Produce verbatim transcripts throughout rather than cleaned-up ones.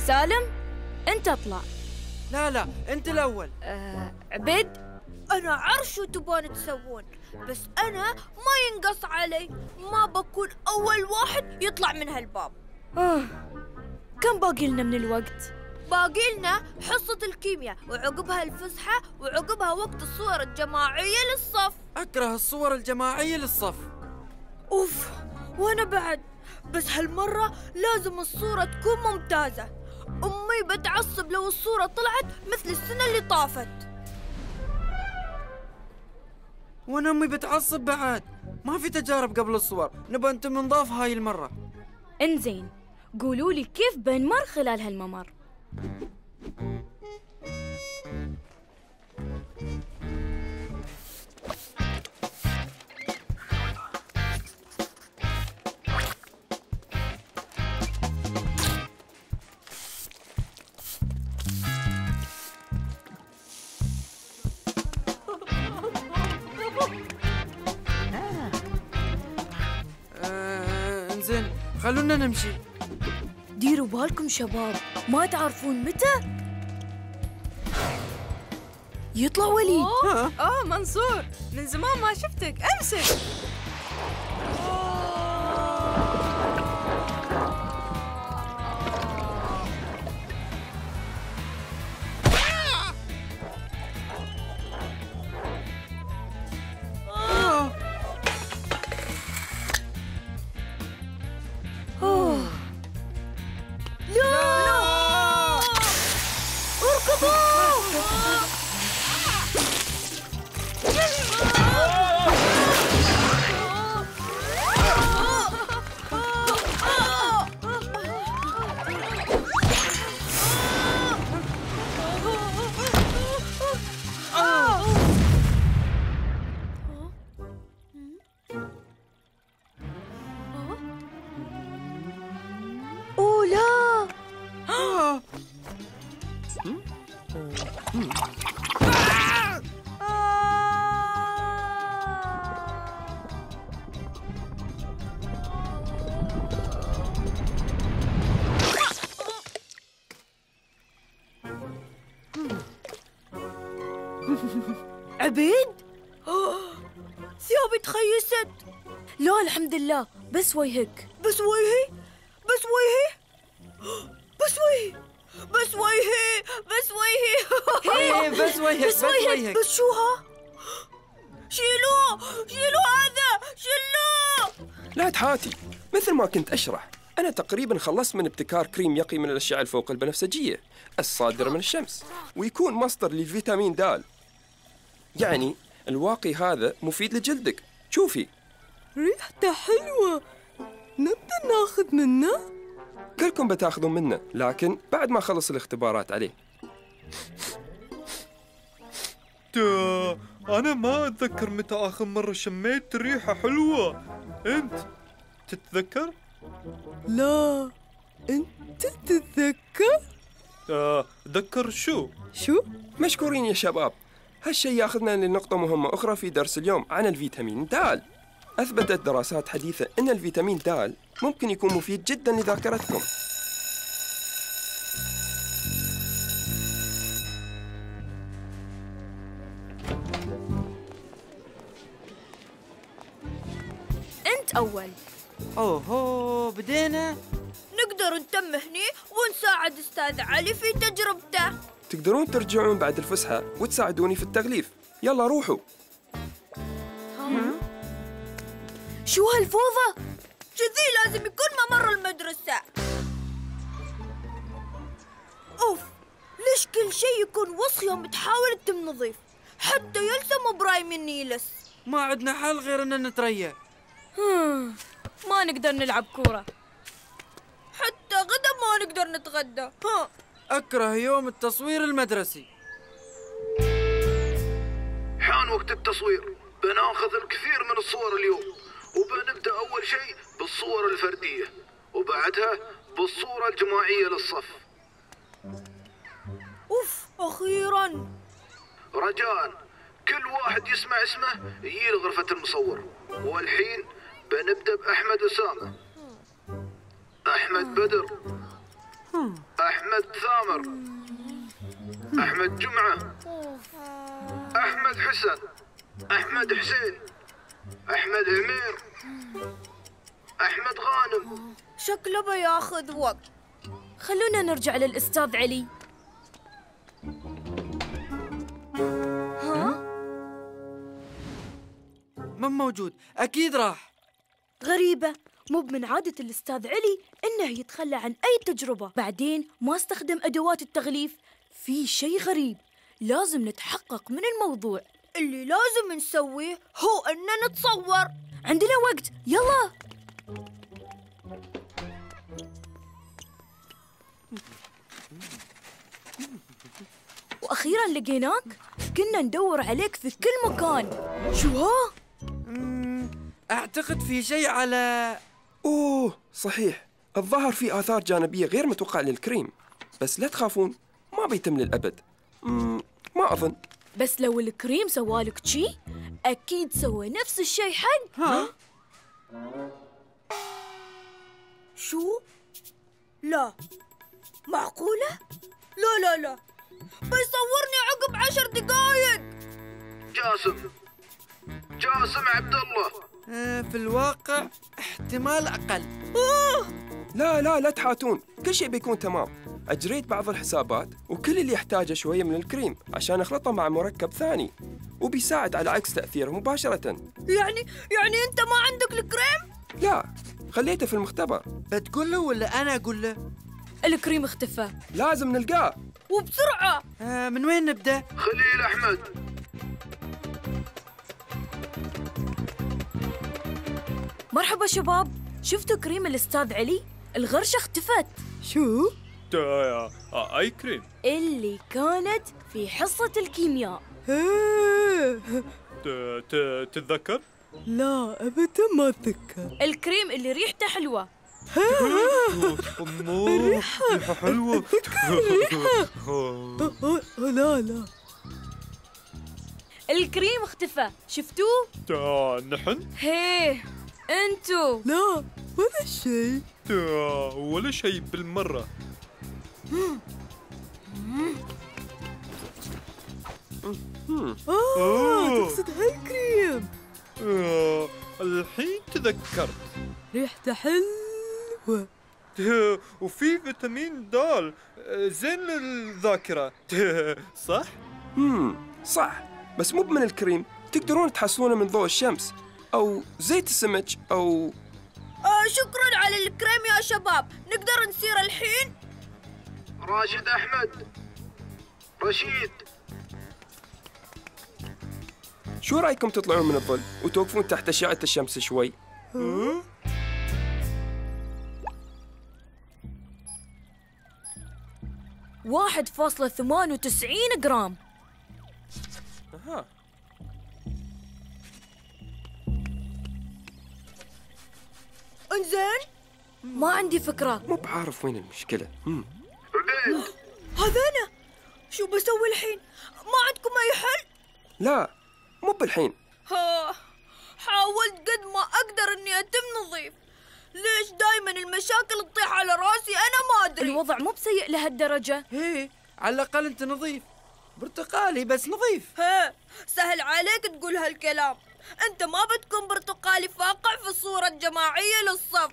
سالم أنت اطلع. لا لا أنت الأول. أه عبيد، أنا عارف شو تبون تسوون، بس أنا ما ينقص علي، ما بكون أول واحد يطلع من هالباب. آه. كم باقي لنا من الوقت؟ باقي لنا حصة الكيمياء، وعقبها الفسحة، وعقبها وقت الصور الجماعية للصف. أكره الصور الجماعية للصف. أوف، وأنا بعد، بس هالمرة لازم الصورة تكون ممتازة. أمي بتعصب لو الصورة طلعت مثل السنة اللي طافت. وأنا أمي بتعصب بعد. ما في تجارب قبل الصور، نبغى أنتم نضاف هاي المرة. انزين، قولوا لي كيف بنمر خلال هالممر؟ آه، انزين خلونا نمشي. ديروا بالكم شباب، ما تعرفون متى يطلع وليد. أوه, أوه منصور، من زمان ما شفتك، أمسك. عبيد؟ ثيابي تخيست. لا الحمد لله، بس وجهك. بس وجهي؟ بس وجهي؟ بس وجهي بس وجهي بس وجهي بس وجهك بس وجهك. بس شو ها؟ شيلوه شيلوه هذا شيلوه. لا تحاتي، مثل ما كنت أشرح، أنا تقريبا خلصت من ابتكار كريم يقي من الأشعة الفوق البنفسجية الصادرة من الشمس، ويكون مصدر للفيتامين د. يعني الواقي هذا مفيد لجلدك. شوفي ريحته حلوة، نبدأ ناخذ منه؟ كلكم بتاخذون منه، لكن بعد ما خلص الاختبارات عليه. تا أنا ما أتذكر متى آخر مرة شميت ريحة حلوة. أنت تتذكر؟ لا، أنت تتذكر؟ آه، أتذكر شو؟ شو؟ مشكورين يا شباب. هالشيء ياخذنا لنقطة مهمة أخرى في درس اليوم عن الفيتامين د. أثبتت دراسات حديثة أن الفيتامين د ممكن يكون مفيد جدا لذاكرتكم. أنت أول. أوهو بدينا. نقدر نتم هني ونساعد أستاذ علي في تجربته. تقدرون ترجعون بعد الفسحة وتساعدوني في التغليف. يلا روحوا. شو هالفوضى؟ كذي لازم يكون ممر المدرسة. أوف، ليش كل شيء يكون وسخ يوم تحاول تتم نظيف؟ حتى يلسم إبراهيم النيلس. ما عندنا حل غير أن نتريا. ما نقدر نلعب كورة، حتى غدا ما نقدر نتغدى. ها. أكره يوم التصوير المدرسي. حان وقت التصوير. بناخذ الكثير من الصور اليوم، وبنبدأ أول شيء بالصور الفردية، وبعدها بالصورة الجماعية للصف. أوف، أخيراً. رجاءً كل واحد يسمع اسمه يجي لغرفة المصور. والحين بنبدأ بأحمد أسامة، أحمد بدر، أحمد ثامر، أحمد جمعة، أحمد حسن، أحمد حسين، أحمد عمير، أحمد غانم. شكله بياخذ وقت. خلونا نرجع للأستاذ علي. ها؟ ما موجود، أكيد راح. غريبة، مو من عادة الأستاذ علي إنه يتخلى عن أي تجربة، بعدين ما استخدم أدوات التغليف. في شيء غريب، لازم نتحقق من الموضوع. اللي لازم نسويه هو إننا نتصور. عندنا وقت، يلا. وأخيراً لقيناك. كنا ندور عليك في كل مكان. شو ها؟ مم، أعتقد في شيء على... أوه صحيح، الظاهر في آثار جانبية غير متوقعة للكريم، بس لا تخافون ما بيتم للأبد. مم، ما أظن. بس لو الكريم سوالك شي أكيد سوى نفس الشيء حق. ها؟ شو؟ لا، معقولة؟ لا لا لا، بيصورني عقب عشر دقايق. جاسم، جاسم عبد الله. آه، في الواقع احتمال أقل. لا لا لا تحاتون، كل شيء بيكون تمام. أجريت بعض الحسابات وكل اللي يحتاجه شوية من الكريم عشان أخلطه مع مركب ثاني، وبيساعد على عكس تأثيره مباشرة. يعني يعني أنت ما عندك الكريم؟ لا، خليته في المختبر. بتقول له ولا أنا أقول له؟ الكريم اختفى. لازم نلقاه. وبسرعة. آه، من وين نبدأ؟ خليل أحمد. مرحبا شباب، شفتوا كريم الأستاذ علي؟ الغرشة اختفت. شو؟ تا- أي كريم؟ اللي كانت في حصة الكيمياء. ت- ت- تتذكر؟ لا أبدا ما أتذكر. الكريم اللي ريحته حلوة. الله، ريحة حلوة. لا لا. الكريم اختفى، شفتوه؟ تا نحن؟ هيه انتو. لا ولا شيء. تا ولا شيء بالمرة. آه، تقصد هالكريم. آه، الحين تذكرت. ريحته حلوة. تا- وفي فيتامين د زين للذاكرة. تا- صح؟ امم صح، بس مو من الكريم. تقدرون تحصلونه من ضوء الشمس أو زيت السمك أو... آه شكرا على الكريم يا شباب. نقدر نسير الحين؟ راشد أحمد، رشيد. شو رأيكم تطلعون من الظل وتوقفون تحت أشعة الشمس شوي؟ واحد فاصلة ثمانية وتسعين جرام. أها. انزين. ما عندي فكرة. مو بعارف وين المشكلة. مم. عبيد، هذانا. شو بسوي الحين؟ ما عندكم أي حل؟ لا، مو بالحين. ها، حاولت قد ما أقدر إني أتم نظيف. ليش دايما المشاكل تطيح على راسي؟ أنا ما أدري. الوضع مو بسيء لهالدرجة. هي على الأقل أنت نظيف. برتقالي بس نظيف. ها، سهل عليك تقول هالكلام. أنت ما بتكون برتقالي فاقع في الصورة الجماعية للصف.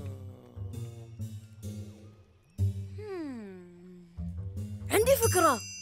عندي فكرة.